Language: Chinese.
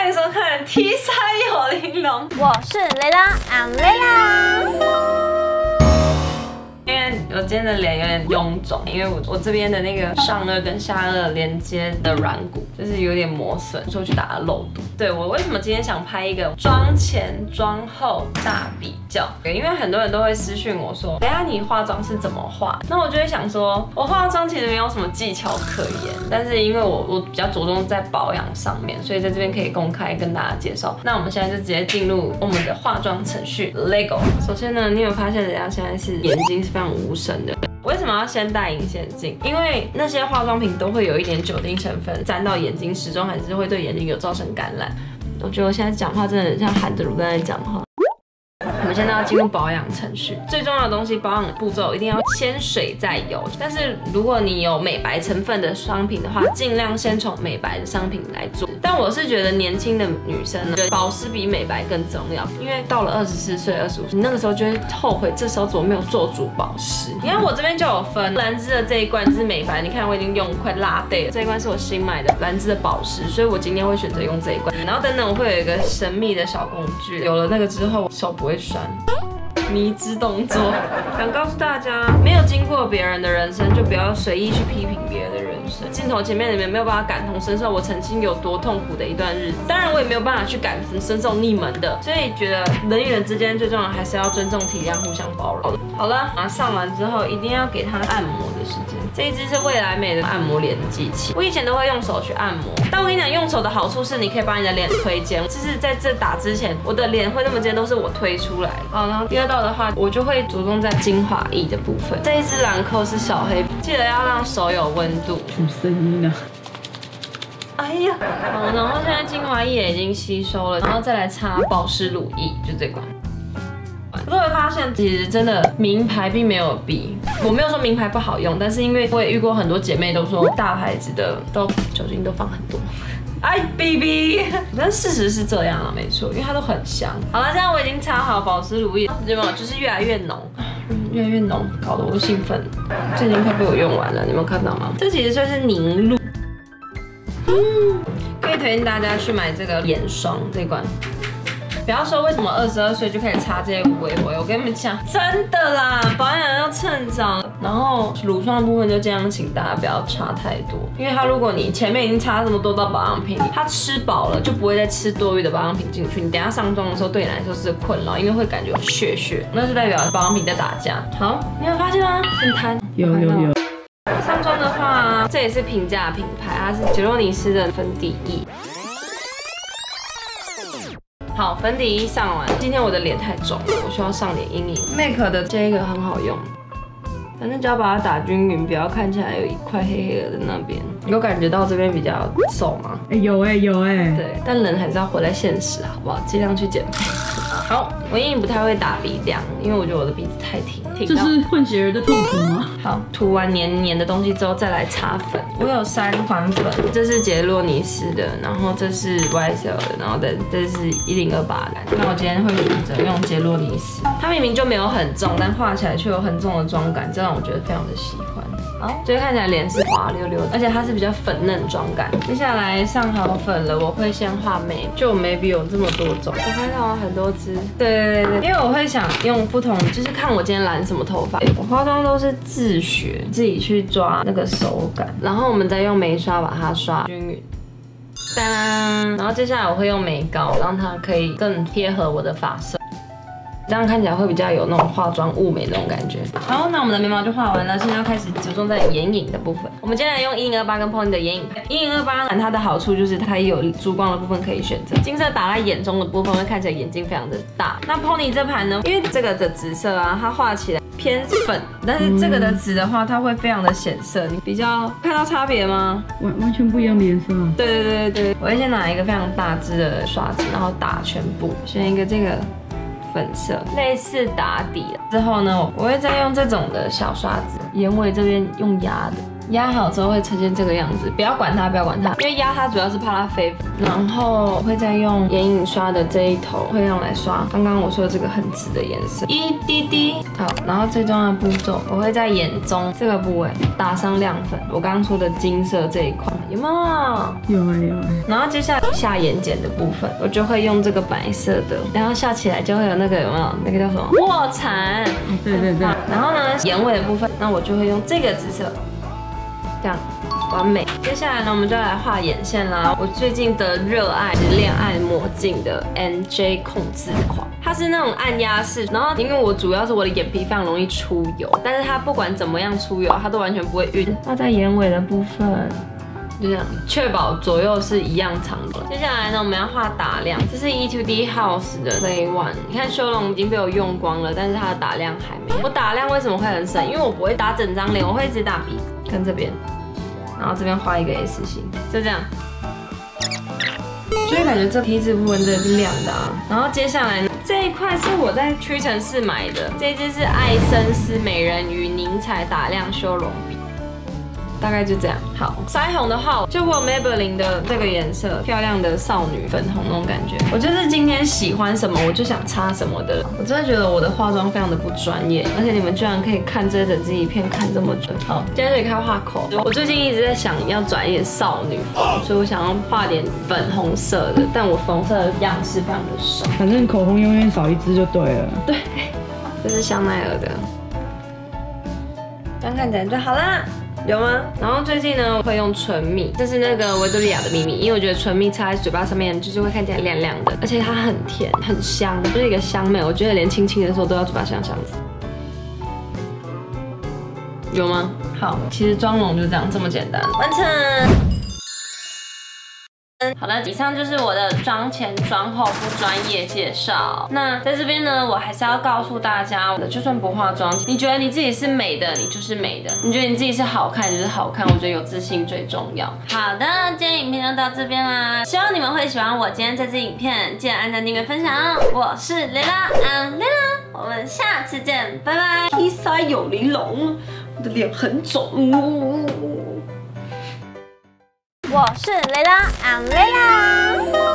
迎收看 T 三有玲珑， 我是蕾拉 ，I'm 蕾拉。 因为我今天的脸有点臃肿，因为我这边的那个上颚跟下颚连接的软骨就是有点磨损，所以我去打了肉毒。对，我为什么今天想拍一个妆前妆后大比较？因为很多人都会私讯我说，等下你化妆是怎么化？那我就会想说，我化妆其实没有什么技巧可言，但是因为我比较着重在保养上面，所以在这边可以公开跟大家介绍。那我们现在就直接进入我们的化妆程序 ，Lego。首先呢，你有发现人家现在是眼睛是非常无神的。为什么要先戴隐形眼镜？因为那些化妆品都会有一点酒精成分沾到眼睛，始终还是会对眼睛有造成感染。我觉得我现在讲话真的很像含着乳在讲话。我们现在要进入保养程序，最重要的东西，保养的步骤一定要先水再油。但是如果你有美白成分的商品的话，尽量先从美白的商品来做。但我是觉得年轻的女生呢，保湿比美白更重要，因为到了24岁、25岁，你那个时候就会后悔，这时候怎么没有做足保湿。你看我这边就有分兰芝的这一罐是美白，你看我已经用快拉背了，这一罐是我新买的兰芝的保湿，所以我今天会选择用这一罐。然后等等我会有一个神秘的小工具，有了那个之后手不会酸。迷之动作，想告诉大家，没有经过别人的人生，就不要随意去批评别人的人生。镜头前面你们没有办法感同身受我曾经有多痛苦的一段日子，当然我也没有办法去感同身受你们的，所以觉得人与人之间最重要的还是要尊重、体谅、互相包容。好了，上完之后一定要给它按摩的时间。这一支是未来美的按摩脸机器，我以前都会用手去按摩，但我跟你讲，用手的好处是你可以把你的脸推尖，就是在这打之前，我的脸会那么尖都是我推出来。好，然后第二道的话，我就会着重在精华液的部分。这一支兰蔻是小黑，记得要让手有温度。 什么声音啊？ 哎呀，好，然后现在精华液也已经吸收了，然后再来擦保湿乳液，就这款。我会发现，其实真的名牌并没有比，我没有说名牌不好用，但是因为我也遇过很多姐妹都说大牌子的都酒精都放很多。哎 ，baby， 但事实是这样啊，没错，因为它都很香。好了，现在我已经擦好保湿乳液，有没有？就是越来越浓，越来越浓，搞得我都兴奋。这已经快被我用完了，你们有看到吗？这其实算是凝露。可以推荐大家去买这个眼霜这款。不要说为什么22岁就开始擦这些无为博，我跟你们讲，真的啦，保养要趁早。然后乳霜的部分就这样，请大家不要擦太多，因为它如果你前面已经擦这么多道保养品，它吃饱了就不会再吃多余的保养品进去，你等下上妆的时候对你来说是困扰，因为会感觉有屑，那是代表保养品在打架。好，你有发现吗？很弹。 有。 上妆的话，这也是平价品牌，它是杰洛尼斯的粉底液。好，粉底液上完，今天我的脸太肿了，我需要上点阴影。MAC 的这个很好用，反正只要把它打均匀，不要看起来有一块黑黑的那边。有感觉到这边比较瘦吗？ 有哎。 对，但人还是要活在现实，好不好？尽量去减肥。好，我阴影不太会打鼻梁，因为我觉得我的鼻子太挺。 这是混血儿的痛苦吗？ 好，涂完黏黏的东西之后，再来擦粉。我有3款粉，这是杰洛尼斯的，然后这是 YSL 的，然后这是1028的。那我今天会选择用杰洛尼斯，它明明就没有很重，但画起来却有很重的妆感，这让我觉得非常的喜欢。好，所以看起来脸是滑溜溜的，而且它是比较粉嫩妆感。接下来上好粉了，我会先画眉，就我眉笔有这么多种，我看到很多支。对，因为我会想用不同，就是看我今天染什么头发。我化妆都是自学，自己去抓那个手感，然后我们再用眉刷把它刷均匀。当，然后接下来我会用眉膏，让它可以更贴合我的发色。这样看起来会比较有那种化妆雾眉那种感觉。好，那我们的眉毛就画完了，现在要开始着重在眼影的部分。我们今天来用1028跟 Pony 的眼影。1028它的好处就是它也有珠光的部分可以选择，金色打在眼中的部分会看起来眼睛非常的大。那 Pony 这盘呢，因为这个的紫色啊，它画起来偏粉，但是这个的紫的话，它会非常的显色。你比较看到差别吗？ 完全不一样的颜色啊。 对，我会先拿一个非常大支的刷子，然后打全部，选一个这个。粉色类似打底之后呢，我会再用这种的小刷子，眼尾这边用压的， 压好之后会呈现这个样子，不要管它，不要管它，因为压它主要是怕它飞。然后我会再用眼影刷的这一头，会用来刷刚刚我说的这个很紫的颜色，一滴滴。好，然后最重要的步骤，我会在眼中这个部位打上亮粉，我刚刚说的金色这一块，有没有？ 有有。 然后接下来下眼睑的部分，我就会用这个白色的，然后笑起来就会有那个有没有？那个叫什么？卧蚕。 对对对。 然后呢，眼尾的部分，那我就会用这个紫色，这样完美。接下来呢，我们就来画眼线啦。我最近的热爱是恋爱魔镜的 NJ 控制款，它是那种按压式，然后因为我主要是我的眼皮非常容易出油，但是它不管怎么样出油，它都完全不会晕。画在眼尾的部分。就这样，确保左右是一样长的。接下来呢，我们要画打亮，这是 E2D House 的 Day One。你看修容已经被我用光了，但是它的打亮还没有。我打亮为什么会很省？因为我不会打整张脸，我会只打鼻子跟这边，然后这边画一个 S 型，就这样。就会感觉这皮质部分真的是亮的啊。然后接下来呢，这一块是我在屈臣氏买的，这支是艾森斯美人鱼凝彩打亮修容笔。大概就这样。好，腮红的话，就我 Maybelline 的这个颜色，漂亮的少女粉红那种感觉。我就是今天喜欢什么，我就想擦什么的。我真的觉得我的化妆非常的不专业，而且你们居然可以看这整支影片看这么久。好，今天就开始画口。我最近一直在想要转一点少女风，所以我想要画点粉红色的，但我粉红色的样式非常的少。 反正口红永远少一支就对了。 对，这是香奈儿的，这样看起来就好啦。有吗？然后最近呢，我会用唇蜜，这是那个维多利亚的秘密，因为我觉得唇蜜擦在嘴巴上面就是会看起来亮亮的，而且它很甜很香，就是一个香味。我觉得连亲亲的时候都要嘴巴香香的。有吗？好，其实妆容就这样这么简单，完成。好了，以上就是我的妆前妆后不专业介绍。那在这边呢，我还是要告诉大家，就算不化妆，你觉得你自己是美的，你就是美的；你觉得你自己是好看，你就是好看。我觉得有自信最重要。好的，今天影片就到这边啦，希望你们会喜欢我今天这支影片，记得按赞、订阅、分享哦。我是蕾拉，Layla，我们下次见，拜拜。披腮有玲珑，我的脸很肿。 我是蕾拉，I'm Layla。